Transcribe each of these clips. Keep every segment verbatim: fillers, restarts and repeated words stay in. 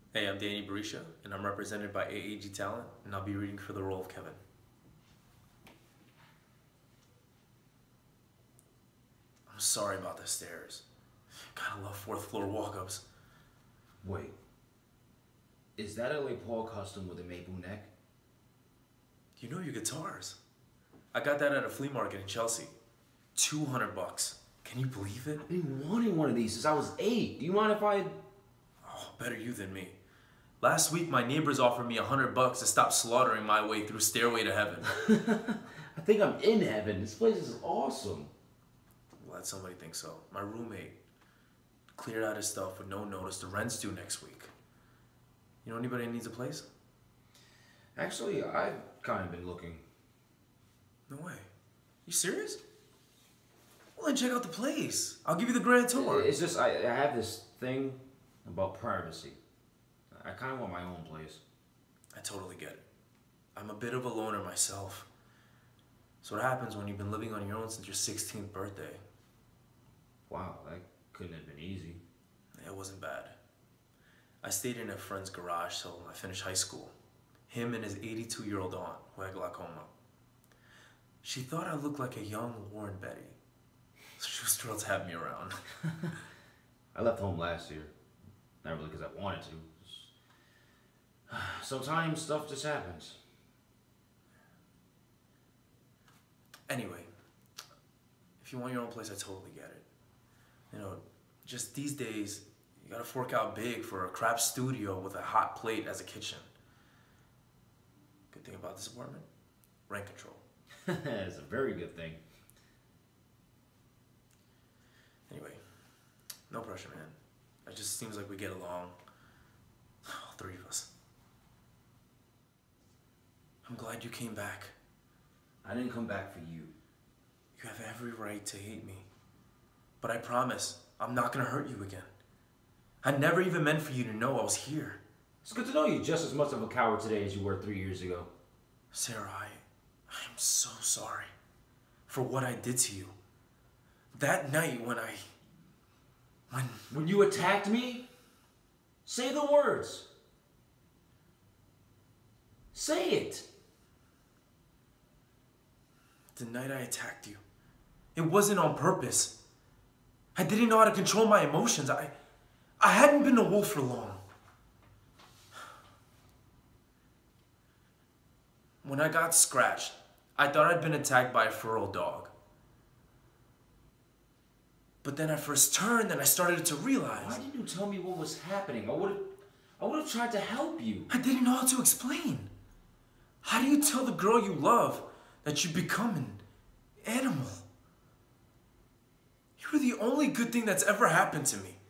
Hey, I'm Danny Barisha, and I'm represented by A A G Talent, and I'll be reading for the role of Kevin. I'm sorry about the stairs. Gotta love fourth floor walk-ups. Wait. Is that a Les Paul custom with a maple neck? You know your guitars. I got that at a flea market in Chelsea. two hundred bucks. Can you believe it? I've been wanting one of these since I was eight. Do you mind if I... Oh, better you than me. Last week, my neighbors offered me a hundred bucks to stop slaughtering my way through Stairway to Heaven. I think I'm in heaven. This place is awesome. Glad somebody thinks so. My roommate cleared out his stuff with no notice. The rent's due next week. You know anybody that needs a place? Actually, I've kind of been looking. No way. You serious? Well, then check out the place. I'll give you the grand tour. It's just, I, I have this thing about privacy. I kind of want my own place. I totally get it. I'm a bit of a loner myself. So what happens when you've been living on your own since your sixteenth birthday? Wow, that couldn't have been easy. It wasn't bad. I stayed in a friend's garage till I finished high school. Him and his eighty-two-year-old aunt, who had glaucoma. She thought I looked like a young Warren Beatty. So she was thrilled to have me around. I left home last year. Not really because I wanted to. Sometimes stuff just happens. Anyway, if you want your own place, I totally get it. You know, just these days, you gotta fork out big for a crap studio with a hot plate as a kitchen. Good thing about this apartment? Rent control. It's a very good thing. Anyway, no pressure, man. It just seems like we get along. All three of us. I'm glad you came back. I didn't come back for you. You have every right to hate me. But I promise, I'm not gonna hurt you again. I never even meant for you to know I was here. It's good to know you're just as much of a coward today as you were three years ago. Sarah, I, I am so sorry for what I did to you. That night when I, when... When you attacked me? Say the words. Say it. The night I attacked you, it wasn't on purpose. I didn't know how to control my emotions. I, I hadn't been a wolf for long. When I got scratched, I thought I'd been attacked by a feral dog. But then I first turned and I started to realize... Why didn't you tell me what was happening? I would have I would have tried to help you. I didn't know how to explain. How do you tell the girl you love that you become an animal? You were the only good thing that's ever happened to me.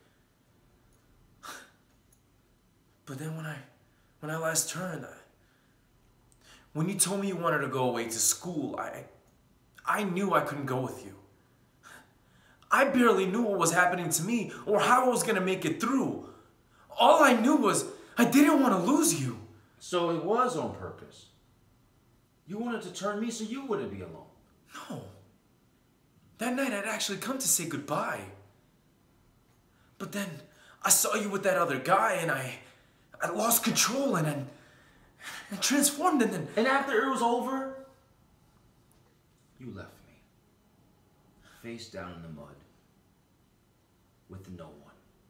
But then when I, when I last turned, I, when you told me you wanted to go away to school, I, I knew I couldn't go with you. I barely knew what was happening to me or how I was gonna make it through. All I knew was I didn't want to lose you. So it was on purpose. You wanted to turn me so you wouldn't be alone. No. That night I'd actually come to say goodbye. But then I saw you with that other guy and I, I lost control and I, I transformed and then... And after it was over, you left me. Face down in the mud. With no one.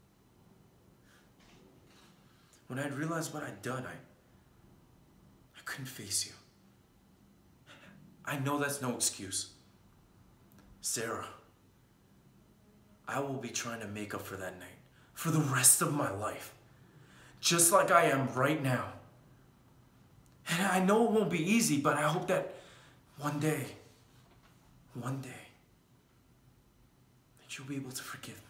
When I'd realized what I'd done, I, I couldn't face you. I know that's no excuse. Sarah, I will be trying to make up for that night for the rest of my life. Just like I am right now. And I know it won't be easy, but I hope that one day, one day, that you'll be able to forgive me.